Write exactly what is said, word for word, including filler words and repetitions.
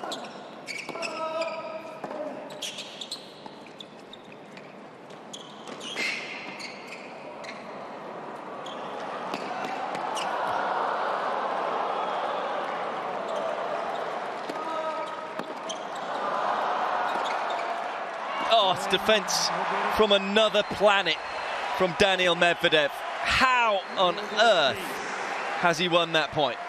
Oh, it's defense from another planet from Daniil Medvedev. How on earth has he won that point?